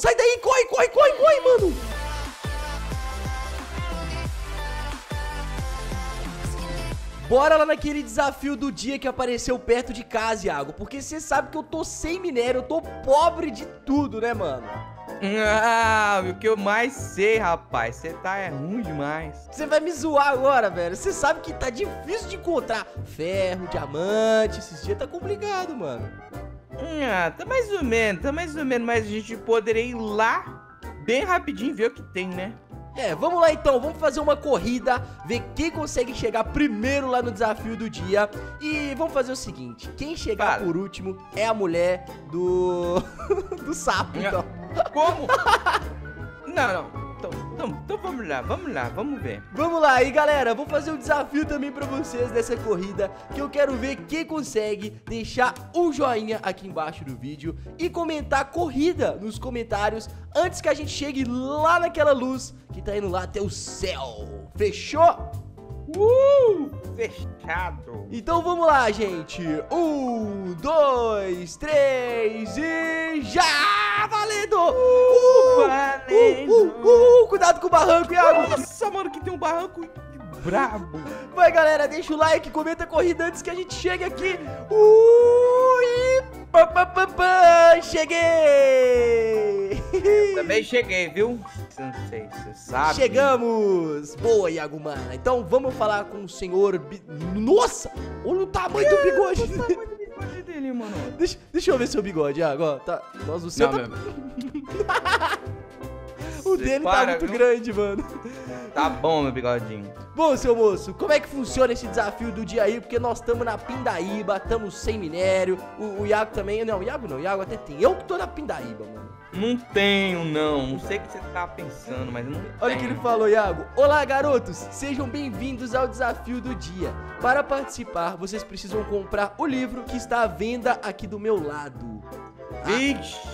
sai daí, corre, corre, corre, corre, mano. Bora lá naquele desafio do dia que apareceu perto de casa, Iago. Porque você sabe que eu tô sem minério, eu tô pobre de tudo, né, mano? Ah, o que eu mais sei, rapaz, você tá ruim demais. Você vai me zoar agora, velho. Você sabe que tá difícil de encontrar ferro, diamante. Esses dias tá complicado, mano. Tá mais ou menos, mas a gente poderia ir lá bem rapidinho e ver o que tem, né? Vamos lá então, vamos fazer uma corrida, ver quem consegue chegar primeiro lá no desafio do dia. E vamos fazer o seguinte, quem chegar por último é a mulher do sapo, então. Como? Não. Então vamos lá, vamos ver. Vamos lá, e galera, vou fazer um desafio também pra vocês dessa corrida, que eu quero ver quem consegue deixar um joinha aqui embaixo do vídeo e comentar corrida nos comentários antes que a gente chegue lá naquela luz que tá indo lá até o céu. Fechou? Fechado. Então vamos lá, gente. 1, 2, 3 e já! Valendo! Cuidado com o barranco, Iago. Nossa, mano, que tem um barranco brabo. Vai, galera, deixa o like, comenta a corrida antes que a gente chegue aqui. Cheguei! Também cheguei, viu? Não sei se você sabe. Chegamos! Boa, Iago, mano. Então vamos falar com o senhor... Nossa! Olha o tamanho do bigode. Olha o tamanho do bigode dele, mano. Deixa eu ver seu bigode, Iago. Ó, tá... Nossa, o seu não, tá... O dele tá muito grande, mano. Tá bom, meu bigodinho. Bom, seu moço, como é que funciona esse desafio do dia aí? Porque nós estamos na Pindaíba, estamos sem minério. O Iago também... Não, o Iago não. O Iago até tem. Eu que tô na Pindaíba, mano. Não tenho, não. Não sei o que você tá pensando, mas não Olha o que ele falou, Iago. Olá, garotos. Sejam bem-vindos ao desafio do dia. Para participar, vocês precisam comprar o livro que está à venda aqui do meu lado. Vixe.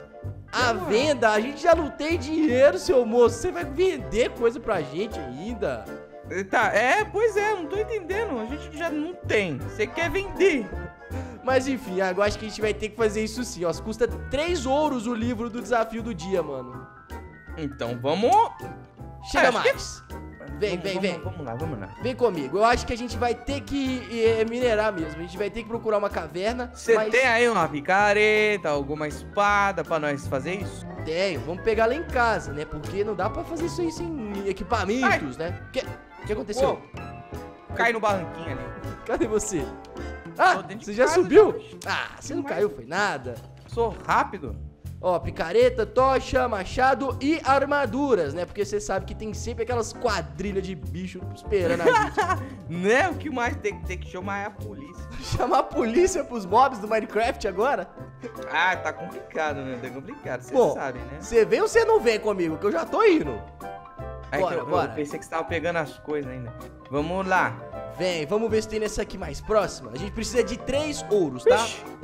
À venda? A gente já não tem dinheiro, seu moço. Você vai vender coisa pra gente ainda? Tá, pois é, não tô entendendo. A gente já não tem. Você quer vender. Mas enfim, agora acho que a gente vai ter que fazer isso sim, ó. Custa 3 ouros o livro do desafio do dia, mano. Então vamos... Chega mais. Vem. Vamos lá. Vem comigo. Eu acho que a gente vai ter que minerar mesmo. A gente vai ter que procurar uma caverna. Você tem aí uma picareta, alguma espada pra nós fazer isso? Tenho. Vamos pegar lá em casa, né? Porque não dá pra fazer isso aí sem equipamentos, né? O que aconteceu? Cai no barranquinho ali. Cadê você? Ah, você já subiu? Você não caiu, foi nada. Sou rápido. Ó, picareta, tocha, machado e armaduras, né? Porque você sabe que tem sempre aquelas quadrilhas de bicho esperando a gente. Né? O que mais tem que chamar é a polícia. Chamar a polícia pros mobs do Minecraft agora? Tá complicado, né? Tá complicado, você sabe, né? Você vem ou você não vem comigo? Que eu já tô indo. Bora. Eu pensei que você tava pegando as coisas ainda. Vamos lá. Vem, vamos ver se tem nessa aqui mais próxima. A gente precisa de 3 ouros, tá?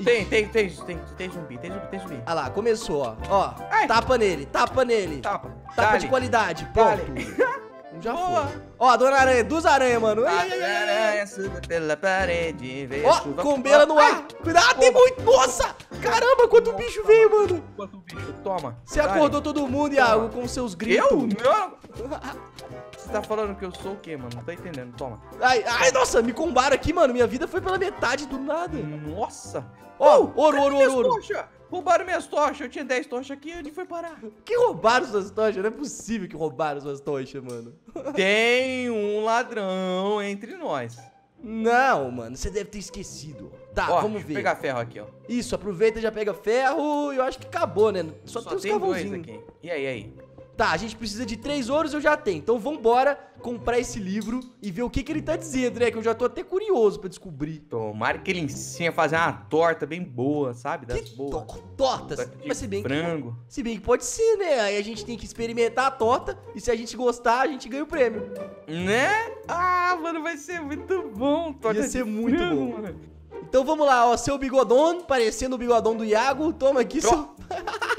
Tem zumbi. Ah lá, começou, ó. Tapa nele. Tapa de qualidade, pronto. Já foi. Ó, a dona aranha, 2 aranhas, mano. Aranha, suba pela parede. Ó, combela no ar. Cuidado, tem muito. Nossa! Caramba, quanto bicho veio, mano. Quanto bicho, toma. Você acordou todo mundo, Iago, com seus gritos. Eu? Não. Você tá falando que eu sou o quê, mano? Não tô entendendo, toma. Ai, nossa, me combaram aqui, mano. Minha vida foi pela metade do nada. Nossa. Ó, ouro. Roubaram minhas tochas. Eu tinha 10 tochas aqui, onde foi parar? Que roubaram suas tochas? Não é possível que roubaram suas tochas, mano. Tem um ladrão entre nós. Não, mano, você deve ter esquecido. Tá, vamos ver. Vou pegar ferro aqui, ó. Isso, aproveita e já pega ferro. Eu acho que acabou, né? Só tem uns carvãozinhos aqui. E aí? Tá, a gente precisa de 3 ouros, eu já tenho. Então vambora comprar esse livro e ver o que ele tá dizendo, né? Que eu já tô até curioso pra descobrir. Tomara que ele ensine a fazer uma torta bem boa, sabe? Das boas. Tortas? Mas se bem frango. Se bem que pode ser, né? Aí a gente tem que experimentar a torta e se a gente gostar, a gente ganha o prêmio. Né? Mano, vai ser muito bom. Ia ser muito bom. Mano. Então vamos lá, ó. Seu bigodão, parecendo o bigodão do Iago. Toma aqui seu...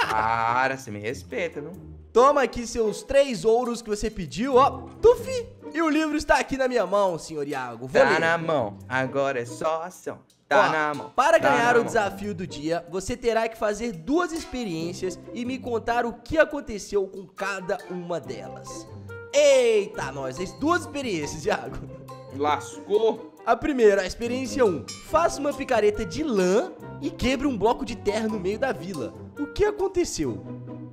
Cara, você me respeita, viu? Toma aqui seus 3 ouros que você pediu, ó. Tufi! E o livro está aqui na minha mão, senhor Iago. Vou Tá ler. na mão, agora é só ação. Tá Ó, na mão. Para tá ganhar na o mão. desafio do dia, você terá que fazer 2 experiências e me contar o que aconteceu com cada uma delas. Eita, nós, 2 experiências, Iago. Lascou. A primeira, a experiência 1. Faça uma picareta de lã e quebre um bloco de terra no meio da vila. O que aconteceu?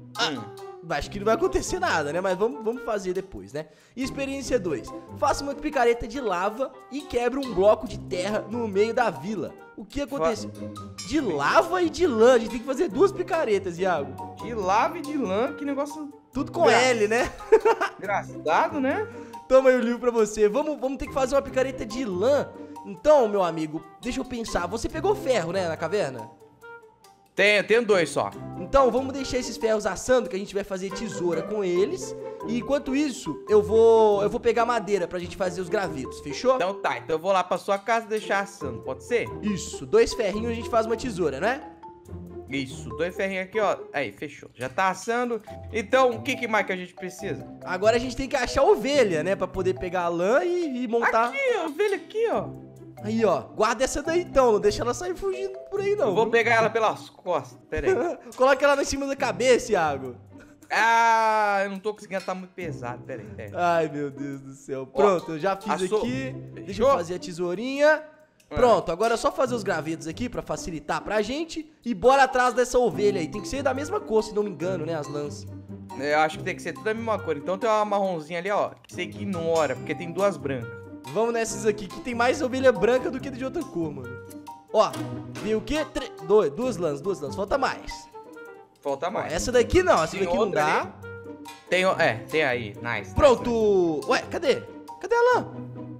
Acho que não vai acontecer nada, né? Mas vamos fazer depois, né? E experiência 2. Faça uma picareta de lava e quebre um bloco de terra no meio da vila. O que aconteceu? De lava e de lã. A gente tem que fazer 2 picaretas, Iago. De lava e de lã, que negócio Tudo com L, né? engraçado, né? Toma aí o livro pra você. Vamos ter que fazer uma picareta de lã. Então, meu amigo, deixa eu pensar. Você pegou ferro, né, na caverna? Tenho 2 só. Então, vamos deixar esses ferros assando, que a gente vai fazer tesoura com eles. E enquanto isso, eu vou pegar madeira pra gente fazer os gravetos, fechou? Então tá, então eu vou lá pra sua casa deixar assando, pode ser? Isso, 2 ferrinhos a gente faz uma tesoura, né? Isso, 2 ferrinhos aqui, ó. Aí, fechou. Já tá assando. Então, o que mais que a gente precisa? Agora a gente tem que achar ovelha, né? Pra poder pegar a lã e montar. Aqui, ó, ovelha aqui, ó. Aí, ó, guarda essa daí então, não deixa ela sair fugindo por aí não. Eu vou viu? pegar ela pelas costas, pera aí. Coloca ela em cima da cabeça, Iago. Ah, eu não tô conseguindo, tá muito pesado, pera aí. Ai, meu Deus do céu. Pronto, eu já fiz assou. aqui. Deixa eu Fechou? fazer a tesourinha. Pronto, agora é só fazer os gravetos aqui pra facilitar pra gente. E bora atrás dessa ovelha aí. Tem que ser da mesma cor, se não me engano, né, as lãs. Eu acho que tem que ser tudo da mesma cor. Então tem uma marronzinha ali, ó, que você ignora, porque tem 2 brancas. Vamos nessas aqui, que tem mais ovelha branca do que de outra cor, mano. Ó, viu o quê? 2 lãs, 2 lãs. Falta mais. Falta Ó, mais. essa daqui não, essa Tem daqui não outra dá. ali. Tem aí, nice. Pronto. Ué, cadê? Cadê a lã?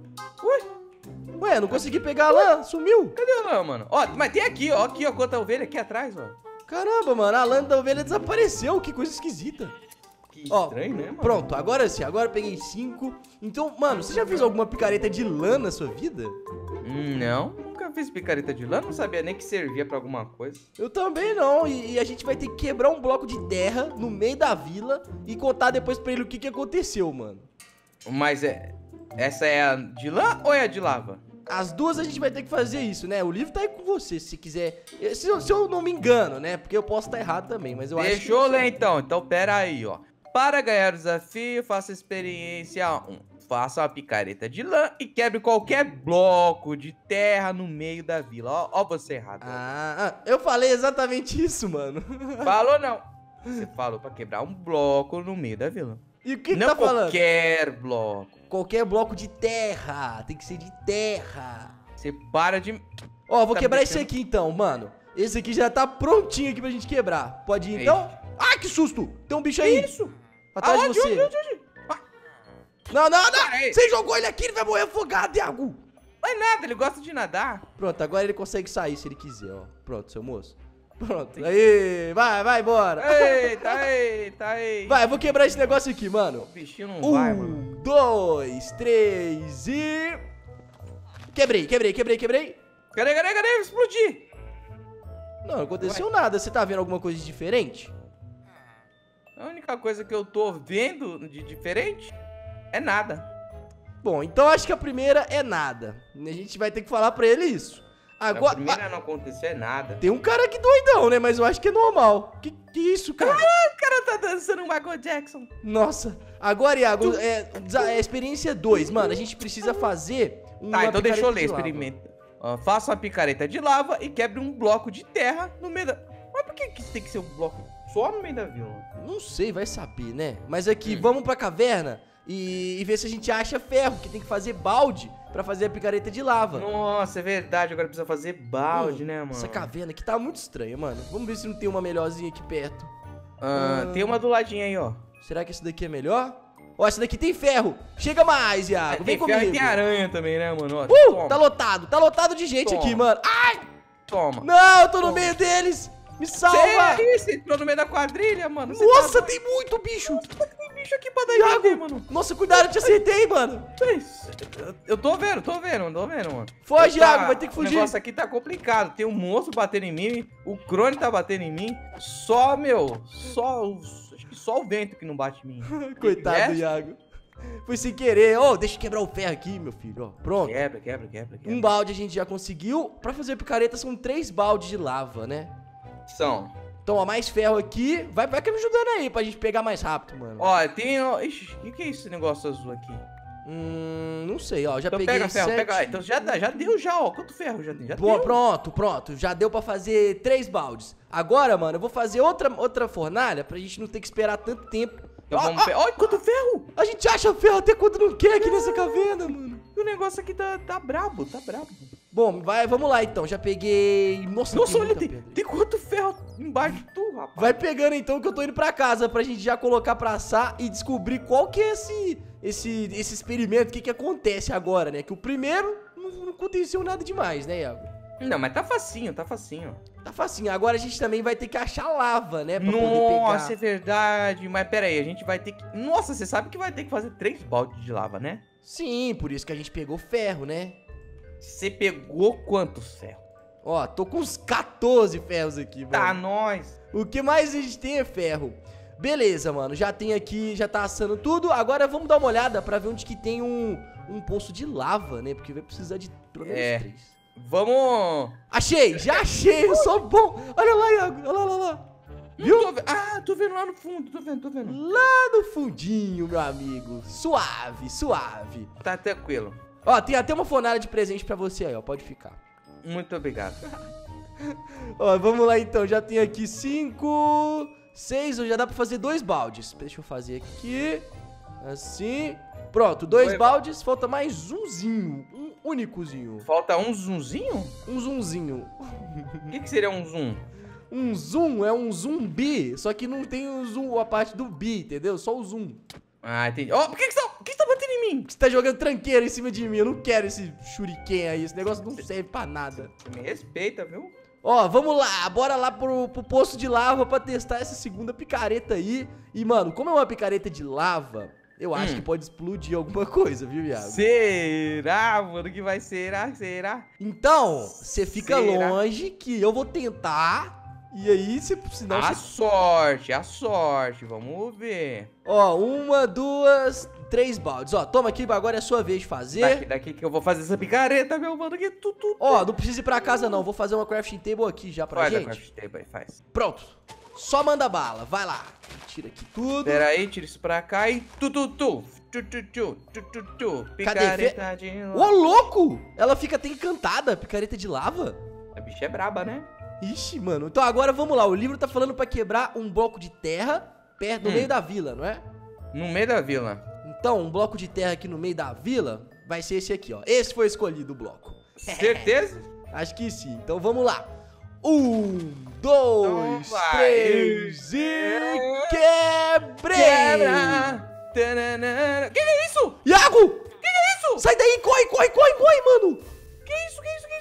Ui, Ué, não consegui pegar a lã, sumiu. cadê a lã, mano? Ó, mas tem aqui, ó, quanta ovelha aqui atrás, ó. Caramba, mano, a lã da ovelha desapareceu, que coisa esquisita. Que Ó, estranho, né, mano? Pronto, agora sim, agora eu peguei 5. Então, mano, você já fez alguma picareta de lã na sua vida? Não, nunca fiz picareta de lã, não sabia nem que servia pra alguma coisa. Eu também não, e a gente vai ter que quebrar um bloco de terra no meio da vila e contar depois pra ele o que aconteceu, mano. Mas essa é a de lã ou é a de lava? As 2 a gente vai ter que fazer isso, né? O livro tá aí com você, se quiser. Se eu não me engano, né? Porque eu posso estar errado também, mas eu acho que... Deixa eu ler então, pera aí, ó. Para ganhar o desafio, faça a experiência 1. Faça uma picareta de lã e quebre qualquer bloco de terra no meio da vila. Ó você errado. Eu falei exatamente isso, mano. Falou não. Você falou pra quebrar um bloco no meio da vila. E o que não tá falando? qualquer bloco. Qualquer bloco de terra, tem que ser de terra. Você para de... Ó, vou Tá quebrar brincando? esse aqui então, mano. Esse aqui já tá prontinho aqui pra gente quebrar. Pode ir então? Ai, que susto! Tem um bicho aí. Isso? Atrás de Aonde? você. Onde? Não, não, não! Peraí. Você jogou ele aqui, ele vai morrer afogado, Iago. Não é nada, ele gosta de nadar. Pronto, agora ele consegue sair se ele quiser, ó. Pronto, seu moço. Pronto, aí, vai, bora. Eita. Vai, eu vou quebrar esse negócio aqui, mano. O bichinho não vai, mano. 1, 2, 3 e... Quebrei. Cadê? Explodir. Não aconteceu nada. Você tá vendo alguma coisa de diferente? A única coisa que eu tô vendo de diferente é nada. Bom, então acho que a primeira é nada. A gente vai ter que falar pra ele isso. Agora... A primeira não aconteceu nada. Tem um cara aqui doidão, né? Mas eu acho que é normal. Que isso, cara? O cara tá dançando um Michael Jackson. Nossa. Agora, Iago, é experiência 2. Mano, a gente precisa fazer uma Tá, então deixa eu picareta ler, de lava. experimenta. Ó, faça uma picareta de lava e quebre um bloco de terra no meio da... Mas por que tem que ser um bloco só no meio da vila? Não sei, vai saber, né? Mas aqui, vamos pra caverna e ver se a gente acha ferro, que tem que fazer balde pra fazer a picareta de lava. Nossa, é verdade, agora precisa fazer balde, né, mano? Essa caverna aqui tá muito estranha, mano. Vamos ver se não tem uma melhorzinha aqui perto. Tem uma do ladinho aí, ó. Será que essa daqui é melhor? Ó, essa daqui tem ferro. Chega mais, Iago. Vem Tem ferro comigo. e tem aranha também, né, mano? Ó, toma, Tá lotado de gente Toma. aqui, mano. Ai! toma. Não, eu tô no meio deles. Me salva. Você entrou no meio da quadrilha, mano. Você Nossa, tá... tem muito bicho. Tem bicho aqui pra dar Iago, ID, mano. nossa, cuidado, eu te acertei, mano. Eu tô vendo, mano. Foge, Tá- Iago, vai ter que O fugir. negócio aqui tá complicado. Tem um monstro batendo em mim, o Crone tá batendo em mim. Acho que só o vento que não bate em mim. Coitado do É? Iago. Foi sem querer. Ô, deixa eu quebrar o ferro aqui, meu filho. Ó, pronto. Quebra. Um balde a gente já conseguiu. Pra fazer picareta são 3 baldes de lava, né? São. Então, ó, mais ferro aqui. Vai me ajudando aí pra gente pegar mais rápido, mano. Ó, tem... Ixi, o que é esse negócio azul aqui? Não sei, ó. Já Então peguei pega ferro, 7. pega. Então já deu já, ó. Quanto ferro já tem? Já Bom, deu. pronto. Já deu pra fazer 3 baldes. Agora, mano, eu vou fazer outra fornalha pra gente não ter que esperar tanto tempo. Então vamos pegar. Olha quanto ferro! A gente acha ferro até quando não quer aqui nessa caverna, mano. O negócio aqui tá brabo, Bom, vamos lá então. Já peguei. Nossa, olha, muita pedra. tem quanto ferro embaixo de tu, rapaz. Vai pegando então que eu tô indo pra casa pra gente já colocar pra assar e descobrir qual que é esse experimento, o que acontece agora, né? Que o primeiro não aconteceu nada demais, né, Iago? Não, mas tá facinho. Tá facinho. Agora a gente também vai ter que achar lava, né? Pra poder Nossa, pegar. é verdade. Mas pera aí, a gente vai ter que... Nossa, você sabe que vai ter que fazer 3 baldes de lava, né? Sim, por isso que a gente pegou ferro, né? Você pegou quantos ferros? Ó, tô com uns 14 ferros aqui, mano. Tá, nós. O que mais a gente tem é ferro. Beleza, mano, já tem aqui, já tá assando tudo. Agora vamos dar uma olhada pra ver onde que tem um poço de lava, né? Porque vai precisar de pelo menos 3. Vamos... Achei, já achei, eu sou bom. Olha lá, Iago, olha lá. Viu? Tô vendo lá no fundo, tô vendo. Lá no fundinho, meu amigo. Suave. Tá tranquilo. Ó, tem até uma fornalha de presente pra você aí, ó, pode ficar. Muito obrigado. Ó, vamos lá então, já tem aqui 5, 6, já dá pra fazer 2 baldes. Deixa eu fazer aqui, assim. Pronto, 2 baldes, falta mais umzinho, um únicozinho. Falta um zoomzinho? Um zoomzinho. O que seria um zoom? Um zoom é um zumbi, só que não tem o zoom, a parte do bi, entendeu? Só o zoom. Ah, entendi. Ó, por que você tá batendo em mim? Você tá jogando tranqueira em cima de mim, eu não quero esse shuriken aí, esse negócio não serve pra nada. Me respeita, viu? Ó, vamos lá, bora lá pro poço de lava pra testar essa segunda picareta aí. E, mano, como é uma picareta de lava, eu acho que pode explodir alguma coisa, viu, Iago? Será, mano, que vai ser? Será? Então, você fica longe que eu vou tentar. E aí, senão a sorte, vamos ver. Ó, 1, 2, 3 baldes. Ó, toma aqui, agora é a sua vez de fazer. Daqui que eu vou fazer essa picareta, meu mano. Que Ó, não precisa ir pra casa não, vou fazer uma crafting table aqui já pra gente. Faz a crafting table aí, faz. Pronto, só manda bala, vai lá. Tira aqui tudo. Pera aí, tira isso pra cá e picareta de lava. Ô, louco! Ela fica até encantada, picareta de lava. A bicha é braba, né? Ixi, mano. Então agora vamos lá. O livro tá falando pra quebrar um bloco de terra perto, no meio da vila, não é? No meio da vila. Então, um bloco de terra aqui no meio da vila vai ser esse aqui, ó. Esse foi escolhido o bloco. Certeza? Acho que sim. Então vamos lá. 1, 2, 3 e quebrei! Quebra! Tananana. Que é isso? Iago! Que é isso? Sai daí, corre, mano! Que isso?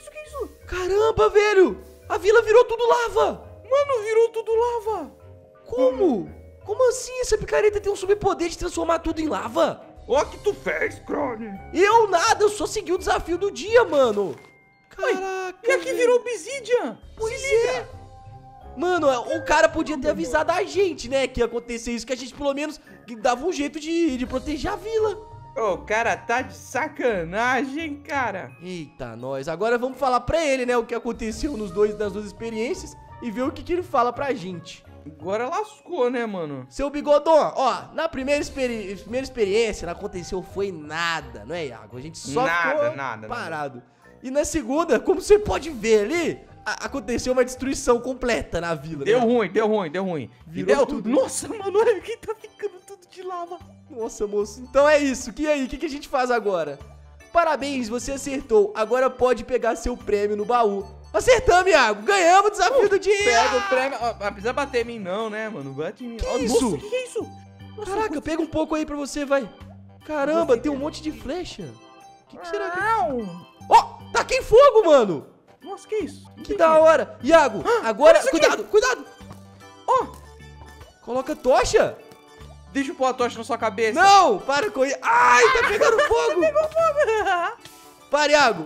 Caramba, velho! A vila virou tudo lava! Mano, virou tudo lava! Como? Como assim? Essa picareta tem um superpoder de transformar tudo em lava? Ó, que tu fez, Crone? Eu nada, eu só segui o desafio do dia, mano! Caraca! E aqui virou obsidian! Pois é! Mano, o cara podia ter avisado a gente, né? Que ia acontecer isso, que a gente pelo menos dava um jeito de proteger a vila. O cara tá de sacanagem, cara. Eita, nós. Agora vamos falar pra ele, né? O que aconteceu nas duas experiências e ver o que ele fala pra gente. Agora lascou, né, mano? Seu Bigodon, ó, na primeira experiência não aconteceu foi nada, não é, Iago? A gente só ficou parado. E na segunda, como você pode ver ali, aconteceu uma destruição completa na vila. Deu ruim. Virou tudo. Nossa, mano, olha que tá ficando tudo de lava. Nossa, moço. Então é isso. E aí, o que a gente faz agora? Parabéns, você acertou. Agora pode pegar seu prêmio no baú. Acertamos, Iago. Ganhamos o desafio do dia. Pega o prêmio. Precisa bater em mim não, né, mano? Bate em mim. Que isso? Nossa, que é isso? Nossa, caraca, pega um pouco aí pra você, vai. Caramba, tem um monte de flecha. O que será que... Ó, taquei fogo, mano. Nossa, que isso? Que da hora. Iago, agora... Cuidado. Ó, coloca tocha. Deixa eu pôr a tocha na sua cabeça. Não, para com isso. Ai, tá pegando fogo. Pegou fogo. Para, Iago.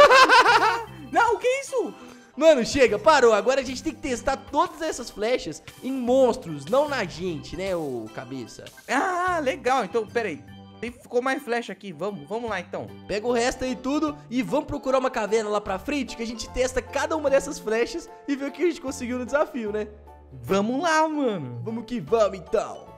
Não, o que é isso? Mano, chega, parou. Agora a gente tem que testar todas essas flechas em monstros, não na gente, né, ô cabeça? Ah, legal. Então, pera aí. Ficou mais flecha aqui, vamos lá então. Pega o resto aí tudo e vamos procurar uma caverna lá pra frente, que a gente testa cada uma dessas flechas e vê o que a gente conseguiu no desafio, né? Vamos lá, mano. Vamos que vamos, então.